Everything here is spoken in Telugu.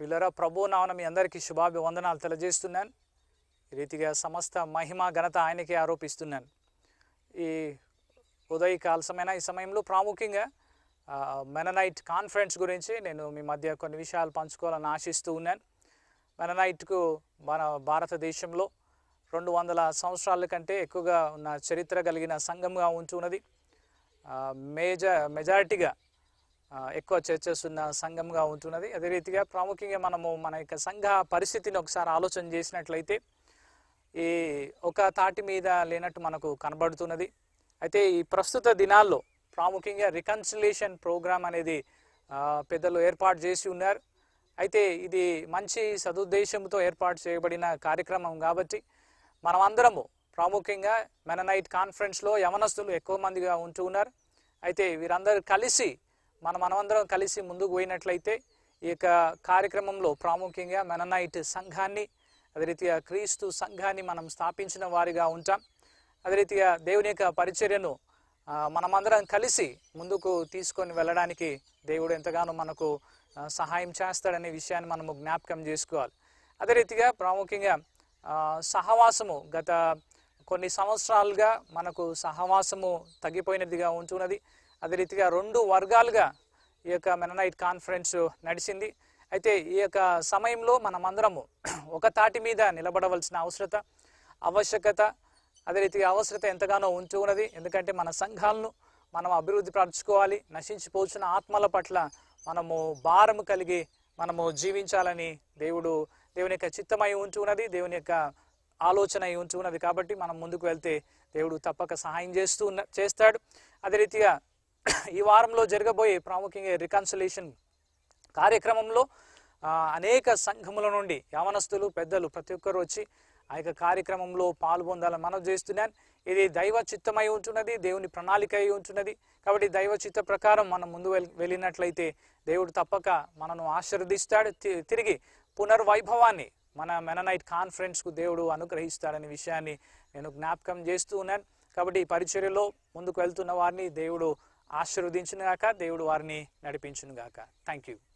పిల్లరా ప్రభు నామమున మీ అందరికీ శుభాభివందనాలు తెలియజేస్తున్నాను. ఈ రీతిగా సమస్త మహిమ ఘనత ఆయనకే ఆరోపిస్తున్నాను. ఈ ఉదయకాల ఈ సమయంలో ప్రాముఖ్యంగా మెననైట్ కాన్ఫరెన్స్ గురించి నేను మీ మధ్య కొన్ని విషయాలు పంచుకోవాలని ఆశిస్తూ ఉన్నాను. మెననైట్కు మన భారతదేశంలో 200 సంవత్సరాల కంటే ఎక్కువగా ఉన్న చరిత్ర కలిగిన సంఘంగా ఉంటున్నది. మెజారిటీగా ఎక్కువ చర్చెస్ ఉన్న సంఘంగా ఉంటున్నది. అదే రీతిగా ప్రాముఖ్యంగా మనము మన యొక్క సంఘ పరిస్థితిని ఒకసారి ఆలోచన చేసినట్లయితే ఈ ఒక తాటి మీద లేనట్టు మనకు కనబడుతున్నది. అయితే ఈ ప్రస్తుత దినాల్లో ప్రాముఖ్యంగా రికన్సిలేషన్ ప్రోగ్రామ్ అనేది పెద్దలు ఏర్పాటు చేసి ఉన్నారు. అయితే ఇది మంచి సదుద్దేశంతో ఏర్పాటు చేయబడిన కార్యక్రమం కాబట్టి మనమందరము ప్రాముఖ్యంగా మెననైట్ కాన్ఫరెన్స్లో యవనస్తులు ఎక్కువ మందిగా ఉంటూ ఉన్నారు. అయితే వీరందరూ కలిసి మనమందరం కలిసి ముందుకు పోయినట్లయితే ఈ యొక్క కార్యక్రమంలో ప్రాముఖ్యంగా మెననైట్ సంఘాన్ని, అదే రీతిగా క్రీస్తు సంఘాన్ని మనం స్థాపించిన వారిగా ఉంటాం. అదే రీతిగా దేవుని యొక్క పరిచర్యను మనమందరం కలిసి ముందుకు తీసుకొని వెళ్ళడానికి దేవుడు ఎంతగానో మనకు సహాయం చేస్తాడనే విషయాన్ని మనము జ్ఞాపకం చేసుకోవాలి. అదే రీతిగా ప్రాముఖ్యంగా సహవాసము గత కొన్ని సంవత్సరాలుగా మనకు సహవాసము తగ్గిపోయినదిగా ఉంటున్నది. అదే రీతిగా 2 వర్గాలుగా ఈ యొక్క మెననైట్ కాన్ఫరెన్స్ నడిచింది. అయితే ఈ యొక్క సమయంలో మనమందరము ఒక తాటి మీద నిలబడవలసిన ఆవశ్యకత అదే రీతిగా అవసరత ఎంతగానో ఉంటూ ఉన్నది. ఎందుకంటే మన సంఘాలను మనం అభివృద్ధి పరచుకోవాలి. నశించిపోతున్న ఆత్మల పట్ల మనము భారము కలిగి మనము జీవించాలని దేవుని యొక్క చిత్తమై ఉంటూ ఉన్నది, దేవుని యొక్క ఆలోచన అయి ఉంటూ ఉన్నది. కాబట్టి మనం ముందుకు వెళ్తే దేవుడు తప్పక సహాయం చేస్తాడు. అదే రీతిగా ఈ వారంలో జరగబోయే ప్రాముఖ్యంగా రికన్సిలేషన్ కార్యక్రమంలో అనేక సంఘముల నుండి యవనస్తులు, పెద్దలు ప్రతి ఒక్కరు వచ్చి ఆ యొక్క కార్యక్రమంలో పాల్గొందాలని మనం చేస్తున్నాను. ఇది దైవ చిత్తమై ఉంటున్నది, దేవుని ప్రణాళిక అయి ఉంటున్నది. కాబట్టి దైవ చిత్త ప్రకారం మనం ముందు వెళ్ళినట్లయితే దేవుడు తప్పక మనను ఆశీర్వదిస్తాడు. తిరిగి పునర్వైభవాన్ని మన మెననైట్ కాన్ఫరెన్స్కు దేవుడు అనుగ్రహిస్తాడనే విషయాన్ని నేను జ్ఞాపకం చేస్తూ ఉన్నాను. కాబట్టి ఈ పరిచర్యలో ముందుకు వెళ్తున్న వారిని దేవుడు ఆశీర్వదించును గాక, దేవుడు వారిని నడిపించును గాక. Thank you.